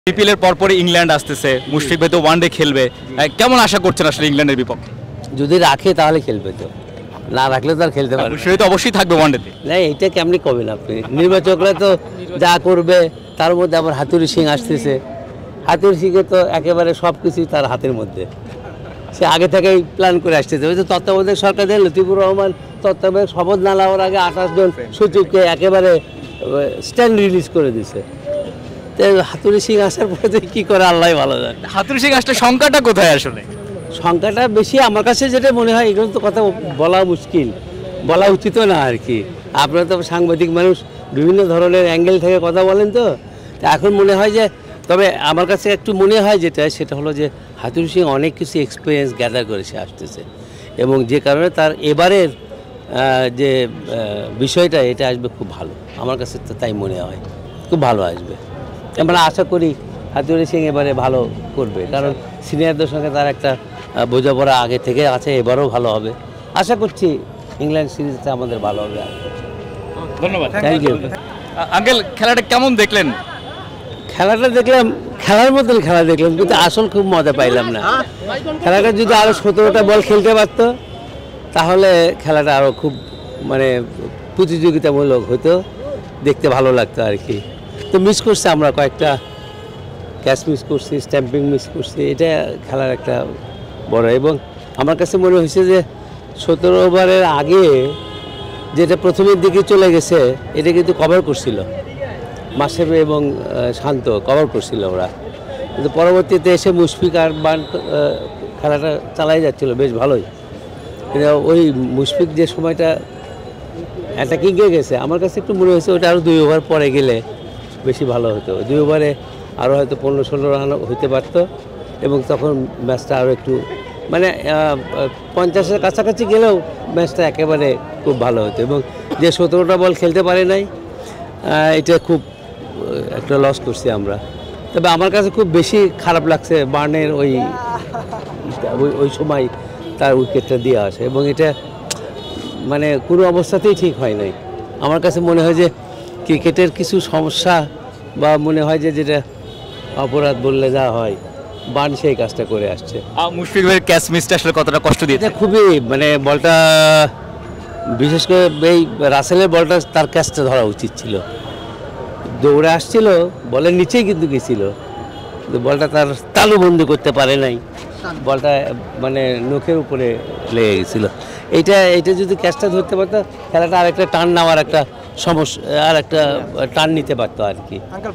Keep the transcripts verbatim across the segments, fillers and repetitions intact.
BPL এর পরপরই England আসতেছে, মুশফিক ভাই তো ওয়ানডে খেলবে, কেমন আশা করছেন আসলে ইংল্যান্ডের বিপক্ষে? যদি রাখে তাহলে খেলবে, তো না রাখলে তো আর খেলতে পারবে। মুশফিক তো অবশ্যই থাকবে ওয়ানডেতে। না, এটা কেমনি করবেন আপনি? নির্বাচকরা তো যা করবে, তার মধ্যে আবার হাতুড়ি সিং আসতেছে। হাতুড়ি সিংয়ে তো একেবারে সব কিছুই তার হাতের মধ্যে, সে আগে থেকেই প্ল্যান করে আসতেছে। ওই যে তত্ত্বাবধায়ক সরকারের লতিফুর রহমান তত্ত্বাবধায়ক শপথ না নেওয়ার আগে আঠাশ জন সচিবকে একেবারে স্ট্যান্ড রিলিজ করে দিছে। হাতুড়ি সিং আসার পরে কি করে আল্লাহ ভালো জানে। হাতুড়ি সিং আসলে সংখ্যাটা কোথায়? আসলে সংখ্যাটা বেশি আমার কাছে যেটা মনে হয়, এগুলো তো কথা বলা মুশকিল, বলা উচিত না আর কি। আপনারা তো সাংবাদিক মানুষ, বিভিন্ন ধরনের অ্যাঙ্গেল থেকে কথা বলেন, তো এখন মনে হয় যে, তবে আমার কাছে একটু মনে হয় যেটা, সেটা হলো যে হাতুড়ি সিং অনেক কিছু এক্সপিরিয়েন্স গ্যাদার করে সে আসতেছে, এবং যে কারণে তার এবারের যে বিষয়টা, এটা আসবে খুব ভালো। আমার কাছে তো তাই মনে হয়, খুব ভালো আসবে। আমরা আশা করি হাতুড়ি সিং এবারে ভালো করবে, কারণ সিনিয়রদের সঙ্গে তার একটা বোঝাপড়া আগে থেকে আছে, এবারও ভালো হবে। আশা করছি ইংল্যান্ড সিরিজটা আমাদের ভালো হবে। ধন্যবাদ, থ্যাংক ইউ। আঙ্কেল, খেলাটা কেমন দেখলেন? খেলাটা দেখলাম, খেলার মতন খেলা দেখলাম, কিন্তু আসল খুব মজা পাইলাম না। খেলাটা যদি আরও সতেরোটা বল খেলতে পারতো, তাহলে খেলাটা আরও খুব মানে প্রতিযোগিতামূলক হতো, দেখতে ভালো লাগতো আর কি। তো মিস করছি আমরা, কয়েকটা ক্যাচ মিস করছি, স্ট্যাম্পিং মিস করছি, এটা খেলার একটা বড়। এবং আমার কাছে মনে হয়েছে যে সতেরো ওভারের আগে যেটা প্রথমের দিকে চলে গেছে, এটা কিন্তু কভার করছিল মাশরাফে এবং শান্ত, কভার করছিল ওরা। কিন্তু পরবর্তীতে এসে মুশফিক আর বান খেলাটা চালাই যাচ্ছিল বেশ ভালোই। কিন্তু ওই মুশফিক যে সময়টা অ্যাটাকিংয়ে গেছে, আমার কাছে একটু মনে হয়েছে ওটা আরও দুই ওভার পরে গেলে বেশি ভালো হতো। দুই ওভারে আরও হয়তো পনেরো ষোলো রান হইতে পারত, এবং তখন ম্যাচটা আরও একটু মানে পঞ্চাশের কাছাকাছি গেলেও ম্যাচটা একেবারে খুব ভালো হতো। এবং যে সতেরোটা বল খেলতে পারে নাই, এটা খুব একটা লস করছি আমরা। তবে আমার কাছে খুব বেশি খারাপ লাগছে বার্নের ওই ওই সময় তার উইকেটটা দিয়ে আসে, এবং এটা মানে কোনো অবস্থাতেই ঠিক হয় নাই। আমার কাছে মনে হয় যে ক্রিকেটের কিছু সমস্যা, বা মনে হয় যে যেটা অপরাধ বললে যা হয়, বার্ন সেই কাজটা করে আসছে। মুশফিক ভাইয়ের ক্যাচ মিসটা আসলে কতটা কষ্ট দিয়েছে? খুবই মানে বলটা, বিশেষ করে এই রাসেলের বলটা, তার ক্যাচটা ধরা উচিত ছিল। দৌড়ে আসছিল, বলের নিচেই কিন্তু গেছিল, বলটা তার তালু বন্ধ করতে পারে নাই, বলটা মানে নখের উপরে লেগে গেছিলো। এইটা এইটা যদি ক্যাচটা ধরতে পারতো, খেলাটা আর একটা টার্ন নেওয়ার একটা সমস্যা, আর একটা টার্ন নিতে পারতো আর কি।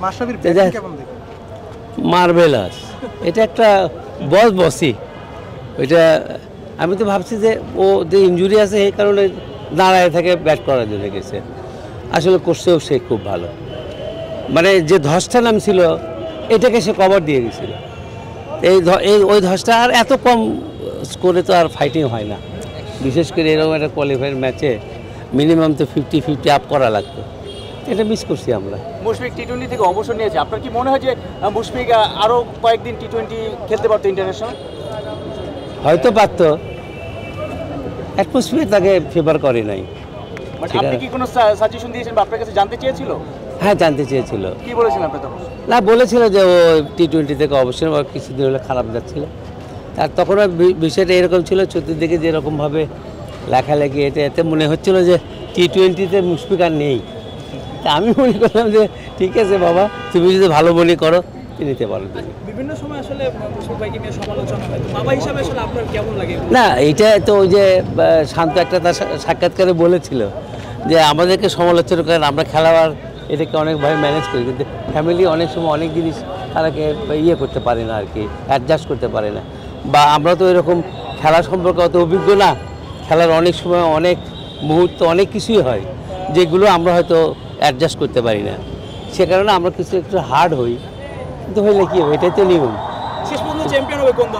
মার্ভেলাস, এটা একটা বস বসই ওইটা। আমি তো ভাবছি যে ও যে ইনজুরি আছে, এই কারণে দাঁড়ায় থাকে ব্যাট করার জন্য গেছে। আসলে করছেও সে খুব ভালো, মানে যে ধসটা নাম ছিল, এটাকে সে কভার দিয়ে গেছিল। এই এই ওই ধসটা আর এত কম স্কোরে তো আর ফাইটিং হয় না, বিশেষ করে এরকম একটা কোয়ালিফায়ার ম্যাচে মিনিমাম তো ফিফটি ফিফটি আপ করা লাগতো। এটা মিস করছি আমরা। মুশফিক টি টোয়েন্টি থেকে অবসর নিয়েছে, আপনার কি মনে হয় যে মুশফিক আরও কয়েকদিন টি টোয়েন্টি খেলতে পারতো ইন্টারন্যাশনাল? হয়তো পারতো, অ্যাটমসফিয়ার তাকে ফেভার করে নাই। আপনি কি কোনো সাজেশন দিয়েছেন বা আপনার কাছে জানতে চেয়েছিল? হ্যাঁ, জানতে চেয়েছিল। কি বলেছেন আপনি তখন? না, বলেছিল যে ও টি টোয়েন্টি থেকে অবসর, কিছুদিন হলে খারাপ যাচ্ছিল। আর তখন বিষয়টা এরকম ছিল, চতুর্দিকে যেরকমভাবে লেখালেখি, এটা এতে মনে হচ্ছিল যে টি টোয়েন্টিতে মুশফিক আর নেই। তা আমি মনে করলাম যে ঠিক আছে বাবা, তুমি যদি ভালো মনে করো নিতে পারো। বিভিন্ন সময় আসলে মুশফিক ভাইকে নিয়ে সমালোচনা হয়, তো বাবা হিসাবে আসলে আপনার কেমন লাগে? না, এইটা তো ওই যে শান্ত একটা তার সাক্ষাৎকারে বলেছিল যে আমাদেরকে সমালোচনা করেন, আমরা খেলোয়াড় এটাকে অনেকভাবে ম্যানেজ করি, কিন্তু ফ্যামিলি অনেক সময় অনেক জিনিস তারাকে ইয়ে করতে পারে না আর কি, অ্যাডজাস্ট করতে পারে না। বা আমরা তো এরকম খেলা সম্পর্কে অত অভিজ্ঞ না, খেলার অনেক সময় অনেক মুহূর্ত অনেক কিছুই হয় যেগুলো আমরা হয়তো অ্যাডজাস্ট করতে পারি না, সে কারণে আমরা কিছু একটু হার্ড হই। কিন্তু হইলে কি হবে, এটাই তো নিয়ম। শেষ পর্যন্ত চ্যাম্পিয়ন হবে কোন দল?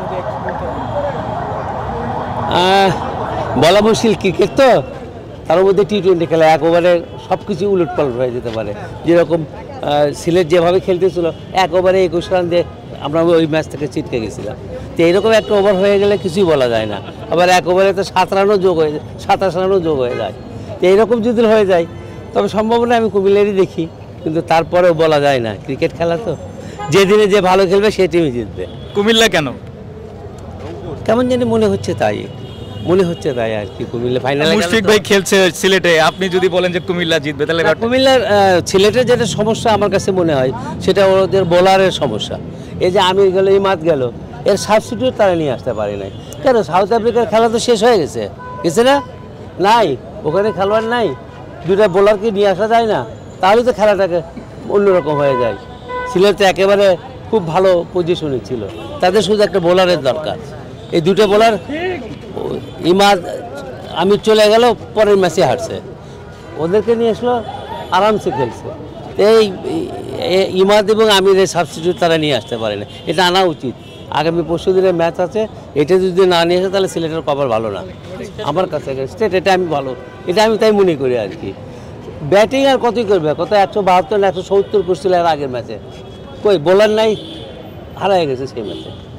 বলা মুশকিল, ক্রিকেট তো, তার মধ্যে টি টোয়েন্টি খেলা এক ওভারে সব কিছু উলট পালট হয়ে যেতে পারে। যেরকম সিলেট যেভাবে খেলতেছিল, এক ওভারে একুশ রান দিয়ে আমরা ওই ম্যাচ থেকে ছিটকে গেছিলাম। তো এইরকম একটা ওভার হয়ে গেলে কিছুই বলা যায় না। আবার এক ওভারে তো সাত রানও যোগ হয়ে যায়, সাতাশ রানও যোগ হয়ে যায়। তো এইরকম যদি হয়ে যায়, তবে সম্ভাবনা আমি কুমিল্লারই দেখি, কিন্তু তারপরেও বলা যায় না, ক্রিকেট খেলা তো। যে দিনে যে ভালো খেলবে সেই টিমই জিতবে। কুমিল্লা কেন? কেমন জানি মনে হচ্ছে তাই, মনে হচ্ছে তাই আর কি। কুমিল্লা ফাইনালে মুশফিক ভাই খেলছে সিলেটে, আপনি যদি বলেন যে কুমিল্লা জিতবে তাহলে না, কুমিল্লার আহ, সিলেটের যেটা সমস্যা আমার কাছে মনে হয় সেটা ওদের বোলারের সমস্যা। এই যে আমির গেল, ইমাদ গেল, এর সাবস্টিটিউট তারা নিয়ে আসতে পারে নাই কেন? সাউথ আফ্রিকার খেলা তো শেষ হয়ে গেছে, গেছে না? নাই, ওখানে খেলোয়াড় নাই, দুটা বোলারকে নিয়ে আসা যায় না, তাহলে তো খেলাটাকে অন্যরকম হয়ে যায়। সিলেট তো একেবারে খুব ভালো পজিশনে ছিল, তাদের শুধু একটা বোলারের দরকার। এই দুটো বোলার ইমাদ আমির চলে গেল, পরের ম্যাচে হারছে, ওদেরকে নিয়ে আসলো, আরামসে খেলছে। এই এই ইমাদ এবং আমিরের সাবস্টিটিউট তারা নিয়ে আসতে পারে না, এটা আনা উচিত। আগামী পরশু দিনের ম্যাচ আছে, এটা যদি না নিয়ে আসে তাহলে সিলেটের কপাল ভালো না আমার কাছে। স্টেট এটা আমি ভালো, এটা আমি তাই মনে করি আর কি। ব্যাটিং আর কতই করবে, কত একশো বাহাত্তর না একশো সত্তর করছিল আর আগের ম্যাচে, কই বোলার নাই, হারায় গেছে সেই ম্যাচে।